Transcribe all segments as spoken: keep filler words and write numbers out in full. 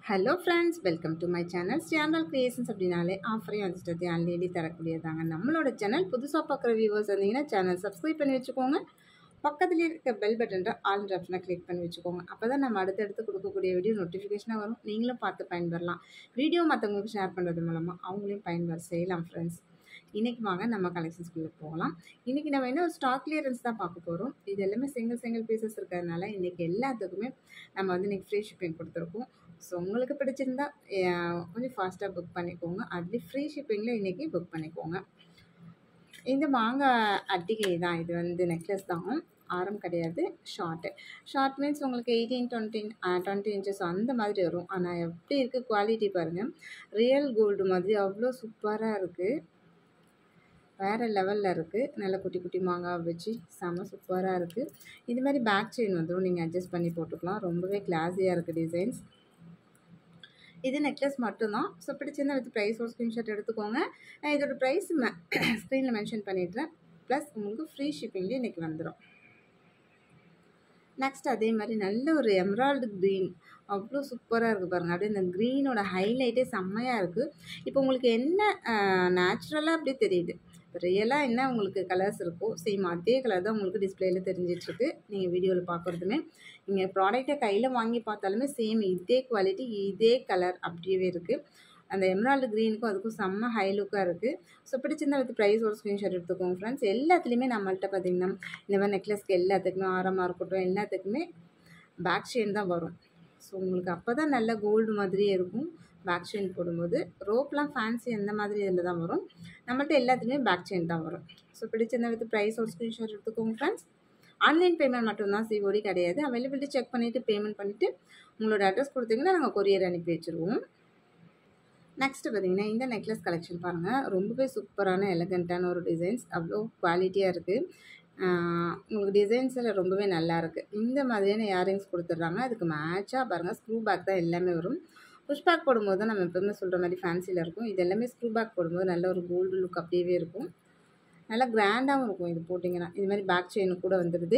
Hello friends, welcome to my channel. Channel creations அப்படின்னாலே ஆஃபரையும் வந்துட்டு அன்லேடி தரக்கூடியதாங்க. நம்மளோட சேனல் புதுசாக பார்க்குற வியூவர்ஸ் வந்தீங்கன்னா சேனல் சப்ஸ்கிரைப் பண்ணி வச்சுக்கோங்க. பக்கத்துலேயே இருக்க பெல் பட்டன்ற ஆல் ஆப்ஷனை கிளிக் பண்ணி வச்சுக்கோங்க. அப்போ தான் நம்ம அடுத்தடுத்து கொடுக்கக்கூடிய வீடியோ நோட்டிஃபிகேஷனாக வரும். நீங்களும் பார்த்து பயன்பெறலாம். வீடியோ மற்றவங்களுக்கு ஷேர் பண்ணுறது மூலமாக அவங்களையும் பயன்பெற செய்யலாம் ஃப்ரெண்ட்ஸ். இன்றைக்கி வாங்க நம்ம கலெக்ஷன்ஸ்குள்ளே போகலாம். இன்றைக்கி நம்ம என்ன ஒரு ஸ்டாக் கிளியரன்ஸ் தான் பார்க்க போகிறோம். இது எல்லாமே சிங்கிள் சிங்கிள் பீசஸ் இருக்கிறதுனால இன்றைக்கி எல்லாத்துக்குமே நம்ம வந்து இன்றைக்கி ஃப்ரீ ஷிப்பிங் கொடுத்துருக்கோம். ஸோ உங்களுக்கு பிடிச்சிருந்தா கொஞ்சம் ஃபாஸ்ட்டாக புக் பண்ணிக்கோங்க. அதுலேயும் ஃப்ரீ ஷிப்பிங்கில் இன்றைக்கி புக் பண்ணிக்கோங்க. இந்த மாங்காய் அட்டிகை தான், இது வந்து நெக்லஸ் தான், ஆரம் கிடையாது, ஷார்ட்டு. ஷார்ட் மீன்ஸ் உங்களுக்கு எயிட்டீன் டுவெண்ட்டி டுவெண்ட்டி இன்ச்சஸ் அந்த மாதிரி வரும். ஆனால் எப்படி இருக்குது குவாலிட்டி பாருங்கள், ரியல் கோல்டு மாதிரி அவ்வளோ சூப்பராக இருக்குது, வேறு லெவலில் இருக்குது. நல்ல குட்டி குட்டி மாங்காய் வச்சு செம்ம சூப்பராக இருக்குது. இது மாதிரி பேக் செயின் வந்துடும், நீங்கள் அட்ஜஸ்ட் பண்ணி போட்டுக்கலாம். ரொம்பவே கிளாஸியாக இருக்குது டிசைன்ஸ். இது நெக்லஸ் மட்டும்தான். ஸோ பிடிச்சிருந்தா வித் ப்ரைஸ் ஒரு ஸ்க்ரீன்ஷாட் எடுத்துக்கோங்க. நான் இதோட ப்ரைஸ் மெ ஸ்க்ரீனில் மென்ஷன் பண்ணிடுறேன். ப்ளஸ் உங்களுக்கு ஃப்ரீ ஷிப்பிங்லேயே இன்றைக்கி வந்துடும். நெக்ஸ்ட் அதே மாதிரி நல்ல ஒரு எம்ரால்டு க்ரீன், அவ்வளோ சூப்பராக இருக்குது பாருங்கள். அப்படியே இந்த க்ரீனோட ஹைலைட்டே செம்மையாக இருக்குது. இப்போ உங்களுக்கு என்ன நேச்சுரலாக அப்படியே தெரியுது, ரியலாக என்ன உங்களுக்கு கலர்ஸ் இருக்கோ சேம் அதே கலர் தான் உங்களுக்கு டிஸ்பிளேயில் தெரிஞ்சிட்ருக்கு. நீங்கள் வீடியோவில் பார்க்குறதுமே, நீங்கள் ப்ராடக்டை கையில் வாங்கி பார்த்தாலுமே சேம் இதே குவாலிட்டி இதே கலர் அப்படியே இருக்குது. அந்த எம்ரால்டு க்ரீனுக்கும் அதுக்கும் செம்ம ஹை லுக்காக இருக்குது. ஸோ பிடிச்சிருந்தா வித் ப்ரைஸ் ஒரு ஸ்க்ரீன்ஷாட் எடுத்துக்கோங்க ஃப்ரெண்ட்ஸ். எல்லாத்துலேயுமே நம்மள்கிட்ட பார்த்திங்கன்னா இந்த மாதிரி நெக்லஸ்க்கு எல்லாத்துக்குமே ஆரமாக இருக்கட்டும் எல்லாத்துக்குமே பேக் செயின் தான் வரும். ஸோ உங்களுக்கு அப்போ தான் நல்ல கோல்டு மாதிரியே இருக்கும். பேக் செயின் போடும்போது ரோப்லாம் ஃபேன்சி அந்த மாதிரி இதில் தான் வரும். நம்மள்கிட்ட எல்லாத்துலேயுமே பேக் செயின் தான் வரும். ஸோ பிடிச்சிருந்தா வித் ப்ரைஸ் ஒரு ஸ்க்ரீன்ஷாட் எடுத்துக்கோங்க ஃப்ரெண்ட்ஸ். ஆன்லைன் பேமெண்ட் மட்டும்தான், சிஓடி கிடையாது. அவைலபிலிட்டி செக் பண்ணிவிட்டு பேமெண்ட் பண்ணிவிட்டு உங்களோட அட்ரஸ் கொடுத்தீங்கன்னா நாங்கள் கொரியர் அனுப்பி வச்சுருவோம். நெக்ஸ்ட்டு பார்த்திங்கன்னா இந்த நெக்லஸ் கலெக்ஷன் பாருங்கள், ரொம்பவே சூப்பரான எலகண்ட்டான ஒரு டிசைன்ஸ், அவ்வளோ குவாலிட்டியாக இருக்குது. உங்களுக்கு டிசைன்ஸில் ரொம்பவே நல்லா இருக்குது. இந்த மாதிரியான இயரிங்ஸ் கொடுத்துட்றாங்க. அதுக்கு மேட்சாக பாருங்கள் ஸ்க்ரூ பேக் தான் எல்லாமே வரும். புஷ் பேக் போடும்போது தான் நம்ம எப்போவுமே சொல்கிற மாதிரி ஃபேன்சியில் இருக்கும். இது எல்லாமே ஸ்க்ரூ பேக் போடும்போது நல்ல ஒரு கோல்டு லுக் அப்படியே இருக்கும். நல்லா கிராண்டாகவும் இருக்கும். இது போட்டிங்கன்னா இது மாதிரி பேக் செயின் கூட வந்துடுது.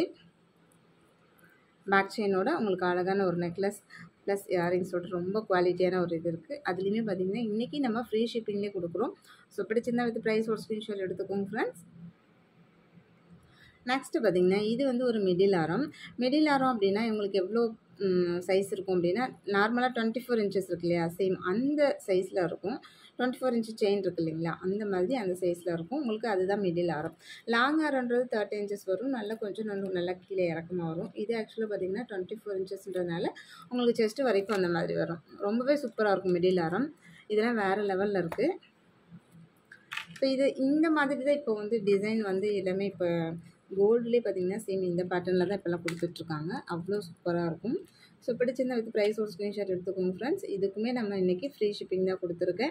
பேக் செயினோட உங்களுக்கு அழகான ஒரு நெக்லஸ் ப்ளஸ் இயரிங்ஸோட ரொம்ப குவாலிட்டியான ஒரு இது இருக்குது. அதுலேயுமே பார்த்திங்கன்னா இன்றைக்கி நம்ம ஃப்ரீ ஷிப்பிங்லேயே கொடுக்குறோம். ஸோ பிடிச்சிருந்தா வித் ப்ரைஸ் ஒரு ஸ்க்ரீன்ஷாட் எடுத்துக்கோங்க ஃப்ரெண்ட்ஸ். நெக்ஸ்ட்டு பார்த்திங்கன்னா இது வந்து ஒரு மிடில் ஆரம். மிடில் ஆரம் அப்படின்னா இவங்களுக்கு எவ்வளோ சைஸ் இருக்கும் அப்படின்னா நார்மலாக டுவெண்ட்டி ஃபோர் இன்ச்சஸ் இருக்கு இல்லையா, சேம் அந்த சைஸில் இருக்கும். டுவெண்ட்டி ஃபோர் இன்ச்சு செயின் இருக்குது இல்லைங்களா, அந்த மாதிரி அந்த சைஸில் இருக்கும் உங்களுக்கு. அதுதான் மிடில் ஆரம். லாங் ஆரம்ன்றது தேர்ட்டி இன்ச்சஸ் வரும். நல்லா கொஞ்சம் நல்ல நல்லா கீழே இறக்கமாக வரும். இது ஆக்சுவலாக பார்த்திங்கன்னா டுவெண்ட்டி ஃபோர் இன்ச்சஸ்ன்றதுனால உங்களுக்கு செஸ்ட்டு வரைக்கும் அந்த மாதிரி வரும். ரொம்பவே சூப்பராக இருக்கும் மிடில் ஆரம். இதெல்லாம் வேறு லெவலில் இருக்குது. இப்போ இது இந்த மாதிரி தான் இப்போ வந்து டிசைன் வந்து எல்லாமே இப்போ கோல்டுலேயே பார்த்திங்கன்னா சேம் இந்த பேட்டர்னில் தான் இப்போல்லாம் கொடுத்துட்ருக்காங்க. அவ்வளோ சூப்பராக இருக்கும். ஸோ பிடிச்சிருந்தா வித் ப்ரைஸ் ஒரு ஸ்க்ரீன்ஷாட் எடுத்துக்கோங்க ஃப்ரெண்ட்ஸ். இதுக்குமே நம்ம இன்றைக்கி ஃப்ரீ ஷிப்பிங் தான் கொடுத்துருக்கேன்.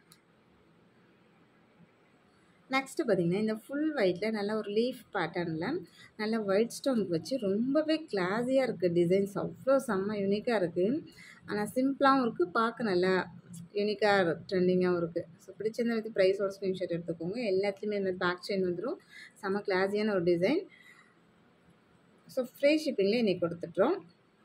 நெக்ஸ்ட்டு பார்த்திங்கன்னா இந்த ஃபுல் ஒயிட்டில் நல்ல ஒரு லீஃப் பேட்டர்னில் நல்ல ஒயிட் ஸ்டோன் வச்சு ரொம்பவே கிளாஸியாக இருக்குது. டிசைன்ஸ் அவ்வளோ செம்ம யூனிக்காக இருக்குது. ஆனால் சிம்பிளாகவும் இருக்குது, பார்க்க நல்லா யூனிக்காக ட்ரெண்டிங்காகவும் இருக்குது. ஸோ பிடிச்சிருந்தா வித் ப்ரைஸ் ஒரு ஸ்க்ரீன்ஷாட் எடுத்துக்கோங்க. எல்லாத்துலேயுமே இந்த பேக் செயின் வந்துடும். செம்ம கிளாஸியான ஒரு டிசைன். ஸோ ஃப்ரீ ஷிப்பிங்லேயே இன்றைக்கி கொடுத்துட்றோம்.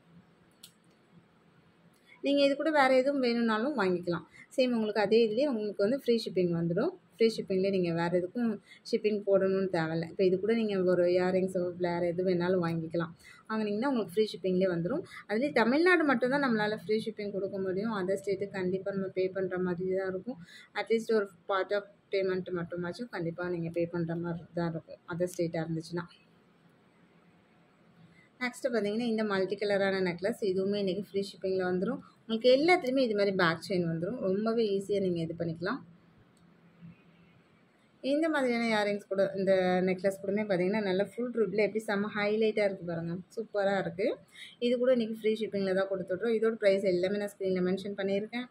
நீங்கள் இது கூட வேறு எதுவும் வேணும்னாலும் வாங்கிக்கலாம். சேம் உங்களுக்கு அதே இதுலேயே உங்களுக்கு வந்து ஃப்ரீ ஷிப்பிங் வந்துடும். ஃப்ரீ ஷிப்பிங்லேயே நீங்கள் வேறு எதுக்கும் ஷிப்பிங் போடணும்னு தேவையில்லை. இப்போ இது கூட நீங்கள் ஒரு இயரிங்ஸோ வேறு எது வேணாலும் வாங்கிக்கலாம். வாங்கினீங்கன்னா உங்களுக்கு ஃப்ரீ ஷிப்பிங்லேயே வந்துடும். அதுலேயே தமிழ்நாடு மட்டும்தான் நம்மளால் ஃப்ரீ ஷிப்பிங் கொடுக்க முடியும். அதர் ஸ்டேட்டுக்கு கண்டிப்பாக நம்ம பே பண்ணுற மாதிரி தான் இருக்கும். அட்லீஸ்ட் ஒரு பார்ட் ஆஃப் பேமெண்ட் மட்டுமாச்சும் கண்டிப்பாக நீங்கள் பே பண்ணுற மாதிரி தான் இருக்கும் அதர் ஸ்டேட்டாக இருந்துச்சுன்னா. நெக்ஸ்ட்டு பார்த்திங்கன்னா இந்த மல்டி கலரான நெக்லஸ், இதுவுமே இன்றைக்கி ஃப்ரீ ஷிப்பிங்கில் வந்துடும். உங்களுக்கு எல்லாத்துலேயுமே இது மாதிரி பேக் செயின் வந்துடும். ரொம்பவே ஈஸியாக நீங்கள் இது பண்ணிக்கலாம். இந்த மாதிரியான இயரிங்ஸ் கூட இந்த நெக்லஸ் கூடமே பார்த்திங்கன்னா நல்ல ஃபுல் ரூபில் எப்படி செம்ம ஹைலைட்டாக இருக்குது பாருங்கள், சூப்பராக இருக்குது. இது கூட இன்றைக்கி ஃப்ரீ ஷிப்பிங்கில் தான் கொடுத்துட்றோம். இதோட ப்ரைஸ் எல்லாமே நான் ஸ்க்ரீனில் மென்ஷன் பண்ணியிருக்கேன்.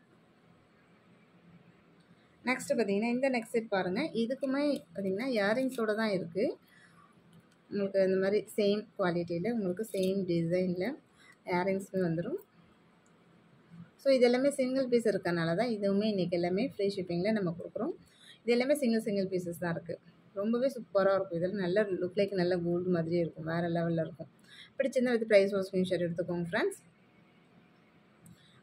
நெக்ஸ்ட்டு பார்த்திங்கன்னா இந்த நெக்ஸ்ட் செட் பாருங்கள். இதுக்குமே பார்த்திங்கன்னா இயரிங்ஸோடு தான் இருக்குது. உங்களுக்கு இந்த மாதிரி சேம் குவாலிட்டியில் உங்களுக்கு சேம் டிசைனில் இயரிங்ஸுமே வந்துடும். ஸோ இது எல்லாமே சிங்கிள் பீஸ் இருக்கனால தான் இதுவுமே இன்றைக்கி எல்லாமே ஃப்ரீ ஷிப்பிங்கில் நம்ம கொடுக்குறோம். இது எல்லாமே சிங்கிள் சிங்கிள் பீசஸ் தான் இருக்குது. ரொம்பவே சூப்பராக இருக்கும். இதில் நல்ல லுக் லைக் நல்ல கோல்டு மாதிரியே இருக்கும், வேறு லெவலில் இருக்கும். பிடிச்சிருந்தா வித் ப்ரைஸ் ஒரு ஸ்க்ரீன்ஷாட் எடுத்துக்கோங்க ஃப்ரெண்ட்ஸ்.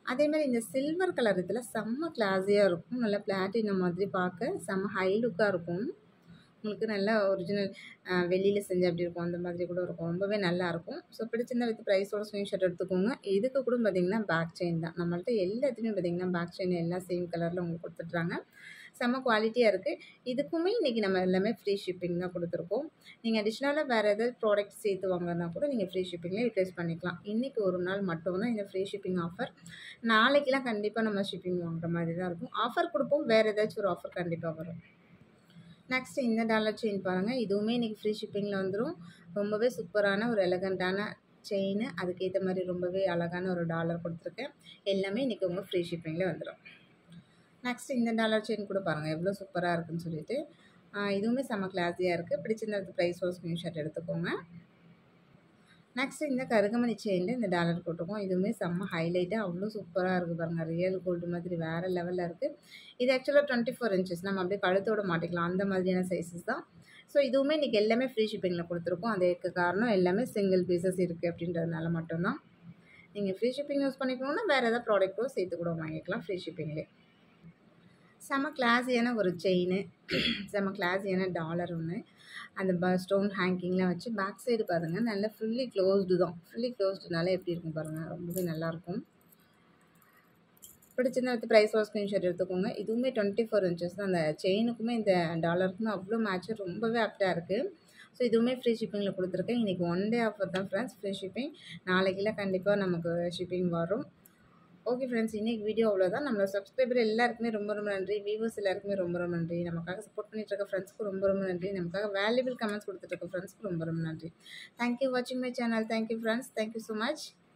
அதேமாதிரி இந்த சில்வர் கலர் இதில் செம்ம கிளாஸியாக இருக்கும். நல்லா பிளாட்டினம் மாதிரி பார்க்க செம்ம ஹை லுக்காக இருக்கும். உங்களுக்கு நல்லா ஒரிஜினல் வெளியில் செஞ்சு அப்படி இருக்கும், அந்த மாதிரி கூட இருக்கும். ரொம்பவே நல்லாயிருக்கும். ஸோ பிடிச்சிருந்தா வித் ப்ரைஸோட ஸ்க்ரீன்ஷாட் எடுத்துக்கோங்க. இதுக்கு கூட பார்த்திங்கன்னா பேக் செயின் தான். நம்மள்ட்ட எல்லாத்துலேயும் பார்த்திங்கன்னா பேக் செயின் எல்லாம் சேம் கலரில் உங்களுக்கு கொடுத்துட்றாங்க. செம்ம குவாலிட்டியாக இருக்குது. இதுக்குமே இன்றைக்கி நம்ம எல்லாமே ஃப்ரீ ஷிப்பிங் தான் கொடுத்துருக்கோம். நீங்கள் அடிஷ்னலாக வேறு ஏதாவது ப்ராடக்ட் சேர்த்து வாங்கினா கூட நீங்கள் ஃப்ரீ ஷிப்பிங்லேயே யூட்டிலைஸ் பண்ணிக்கலாம். இன்றைக்கி ஒரு நாள் மட்டும்தான் இந்த ஃப்ரீ ஷிப்பிங் ஆஃபர். நாளைக்கெலாம் கண்டிப்பாக நம்ம ஷிப்பிங் வாங்குற மாதிரி தான் இருக்கும். ஆஃபர் கொடுப்போம், வேறு ஏதாச்சும் ஒரு ஆஃபர் கண்டிப்பாக வரும். நெக்ஸ்ட்டு இந்த டாலர் செயின் பாருங்கள். இதுவுமே இன்றைக்கி ஃப்ரீ ஷிப்பிங்கில் வந்துடும். ரொம்பவே சூப்பரான ஒரு எலகண்ட்டான செயின், அதுக்கேற்ற மாதிரி ரொம்பவே அழகான ஒரு டாலர் கொடுத்துருக்கேன். எல்லாமே இன்றைக்கி உங்கள் ஃப்ரீ ஷிப்பிங்கில் வந்துடும். நெக்ஸ்ட் இந்த டாலர் செயின் கூட பாருங்கள் எவ்வளோ சூப்பராக இருக்குன்னு சொல்லிட்டு. இதுவுமே செம்ம கிளாஸியாக இருக்குது. பிடிச்சிருந்த ப்ரைஸோட ஸ்க்ரீன்ஷாட் எடுத்துக்கோங்க. நெக்ஸ்ட்டு இந்த கருகமணி செயினில் இந்த டாலர் போட்டிருக்கோம். இதுவுமே செம்ம ஹைலைட்டாக அவ்வளோ சூப்பராக இருக்குது பாருங்கள். ரியல் கோல்டு மாதிரி வேறு லெவலில் இருக்குது. இது ஆக்சுவலாக டுவெண்ட்டி ஃபோர் இன்ச்சஸ் நம்ம அப்படியே கழுத்தோட மாட்டிக்கலாம், அந்த மாதிரியான சைஸஸ் தான். ஸோ இதுவுமே இன்றைக்கி எல்லாமே ஃப்ரீ ஷிப்பிங்கில் கொடுத்துருக்கோம். அதுக்கு காரணம் எல்லாமே சிங்கிள் பீசஸ் இருக்குது அப்படின்றதுனால மட்டும்தான். நீங்கள் ஃப்ரீ ஷிப்பிங் யூஸ் பண்ணிக்கணுன்னா வேறு எதாவது ப்ராடக்ட்டோ சேர்த்து கூட வாங்கிக்கலாம் ஃப்ரீ ஷிப்பிங்லேயே. செம்ம கிளாஸியான ஒரு செயின், செம்ம கிளாஸியான டாலர் ஒன்று. அந்த ப ஸ்டோன் ஹேங்கிங்லாம் வச்சு பேக் சைடு பாருங்கள் நல்லா ஃபுல்லி க்ளோஸ்டு தான். ஃபுல்லி க்ளோஸ்டுனால எப்படி இருக்கும் பாருங்கள், ரொம்பவே நல்லாயிருக்கும். பிடிச்சிருந்தா வித் ப்ரைஸோட ஸ்க்ரீன்ஷாட் எடுத்துக்கோங்க. இதுவுமே டுவெண்ட்டி ஃபோர் இன்ச்சஸ் தான். அந்த செயினுக்குமே இந்த டாலருக்குமே அவ்வளோ மேட்ச்சு, ரொம்பவே ஆப்டாக இருக்குது. ஸோ இதுவுமே ஃப்ரீ ஷிப்பிங்கில் கொடுத்துருக்கேன். இன்றைக்கி ஒன் டே ஆஃபர் தான் ஃப்ரெண்ட்ஸ், ஃப்ரீ ஷிப்பிங். நாளைக்கெல்லாம் கண்டிப்பாக நமக்கு ஷிப்பிங் வரும். ஓகே ஃப்ரெண்ட்ஸ், இன்றைக்கி வீடியோ அவ்வளோதான். நம்மளோட சப்ஸ்கிரைபர் எல்லாருக்குமே ரொம்ப ரொம்ப நன்றி. வியூவர்ஸ் எல்லாருக்குமே ரொம்ப ரொம்ப நன்றி. நமக்காக சப்போர்ட் பண்ணிட்டு இருக்க ஃப்ரெண்ட்ஸ்க்கு ரொம்ப ரொம்ப நன்றி. நமக்காக வேல்யூபிள் கமெண்ட்ஸ் கொடுத்துட்டு இருக்க ஃப்ரெண்ட்ஸ்க்கு ரொம்ப ரொம்ப நன்றி. தேங்க்யூ வாட்சிங் my channel. Thank you friends. Thank you so much.